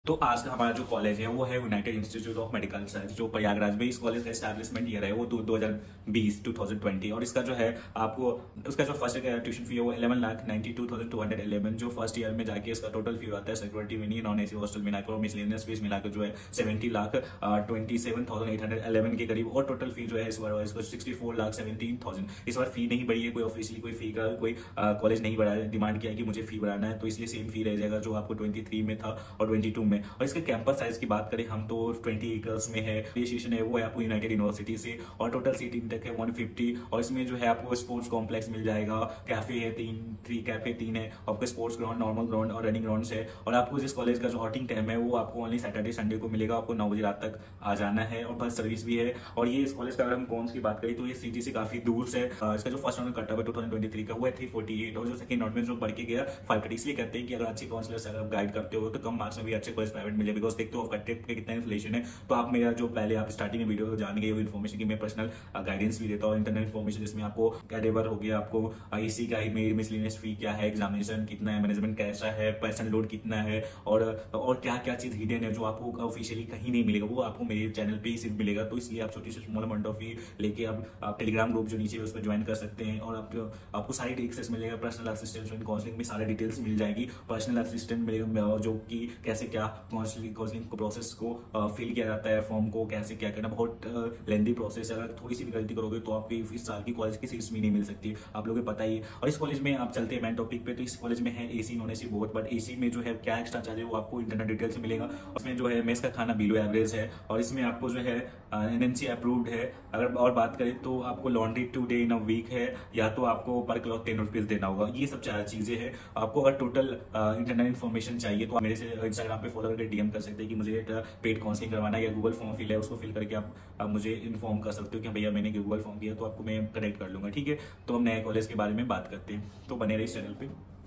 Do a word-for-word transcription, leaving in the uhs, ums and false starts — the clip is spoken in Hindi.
तो आज का हमारा जो कॉलेज है वो है United Institute of Medical Science जो प्रयागराज में। इस कॉलेज का एस्टैब्लिशमेंट ईयर है वो दो हजार बीस टू थाउजेंड ट्वेंटी। और इसका जो है आपको उसका जो फर्स्ट ट्यूशन फी है वो eleven lakh ninety two thousand two hundred eleven जो फर्स्ट ईयर में जाके इसका टोटल फी आता है security money non AC hostel मिलाकर और मिसलेनियस फीस मिलाकर जो है seventy lakh twenty seven thousand eight hundred eleven के करीब। और टोटल फी जो है इस बार इसको sixty four lakh seventeen thousand. इस बार फी नहीं बढ़ी है, कोई ऑफिशियली कोई फी का कोई कॉलेज नहीं बढ़ा डिमांड किया कि मुझे फी बढ़ाना है, तो इसलिए सेम फी रह जाएगा जो आपको ट्वेंटी थ्री में था और ट्वेंटी टू में। और इसका कैंपस साइज की बात करें हम तो ट्वेंटी एकर्स में है। रजिस्ट्रेशन है वो है आपको यूनाइटेड यूनिवर्सिटी से और टोटल सीट इंटेक है वन फिफ्टी। और इसमें जो है आपको स्पोर्ट्स कॉम्प्लेक्स मिल जाएगा, कैफे है तीन थ्री कैफे तीन है आपको, स्पोर्ट्स ग्राउंड नॉर्मल ग्राउंड और रनिंग ग्राउंड है। और आपको जिस कॉलेज का जो हॉटिंग टाइम है वो आपको ओनली सैटरडे संडे को मिलेगा, आपको नौ बजे रात तक आ जाना है और बस सर्विस भी है। और ये इस कॉलेज का अगर हम कौन की बात करें तो ये सिटी से काफी दूर से इसका जो फर्स्ट राउंड कट ऑफ है टू थाउजेंड ट्वेंटी थ्री का वो है थ्री फोर्टी एट और जो सेकंड राउंड में जो बढ़ के गया फाइव थर्टी। इसलिए कहते हैं कि अगर अच्छे काउंसलर अगर गाइड करते हो तो कम मार्क्स में भी अच्छे कॉलेज प्राइवेट मिले, बिकॉज देखते हो कितना इन्फ्लेशन है। तो आप मेरा जो पहले आप स्टार्टिंग में वीडियो जान गए वो इन्फॉर्मेशन की मैं पर्सनल गाइडेंस भी देता हूँ, इंटरनल इन्फॉर्मेशन जिसमें आपको कैडेवर हो गया, आपको एसी का ही मिसलेनियस फी क्या है, एग्जामिनेशन कितना है, मैनेजमेंट कैसा है, पर्सन लोड कितना है और और क्या क्या चीज हिडन है जो आपको ऑफिशियली कहीं नहीं मिलेगा, वो आपको मेरे चैनल पे ही सिर्फ मिलेगा। तो इसलिए आप छोटी से स्मॉल अमाउंट ऑफ फी लेके आप, आप टेलीग्राम ग्रुप जो नीचे है उस पर ज्वाइन कर सकते हैं और आप, आपको सारी एक्सेस मिलेगा। पर्सनल असिस्टेंट काउंसलिंग में सारी डिटेल्स मिल जाएगी, पर्सनल असिस्टेंट मिलेगा जो कि कैसे क्या काउंसलिंग काउंसलिंग प्रोसेस को फिल किया जाता है, फॉर्म को कैसे क्या करना, बहुत लेंदी प्रोसेस है। अगर थोड़ी सी भी गलती करोगे तो आपकी इस साल की कॉलेज की सीट्स भी नहीं मिल सकती, आप लोगों को पता ही है। और इस कॉलेज में आप चलते हैं मेन टॉपिक पे, तो इस कॉलेज में है AC non AC both, but AC में जो है क्या एक्स्ट्रा चार्ज है वो आपको इंटरनेट डिटेल से मिलेगा। उसमें जो है मेस का खाना बिलो एवरेज है और इसमें आपको जो है एनएनसी अप्रूव्ड है। अगर और बात करें तो आपको laundry two day in a week है या तो आपको पर क्लॉथ टेन रुपीज देना होगा। ये सब चार चीजें हैं। आपको अगर टोटल इंटरनेट इन्फॉर्मेशन चाहिए तो आप मेरे से इंस्टाग्राम पे फॉलो करके डीएम कर सकते हैं कि मुझे पेड काउंसलिंग करवाना है, या गूगल फॉर्म फिल है उसको फिल करके आप, आप मुझे इन्फॉर्म कर सकते हो कि भैया मैंने गूगल फॉर्म किया, तो आपको मैं कनेक्ट कर लूंगा। ठीक है, तो हम नए कॉलेज के बारे में बात करते हैं, तो बने रहे इस चैनल पे।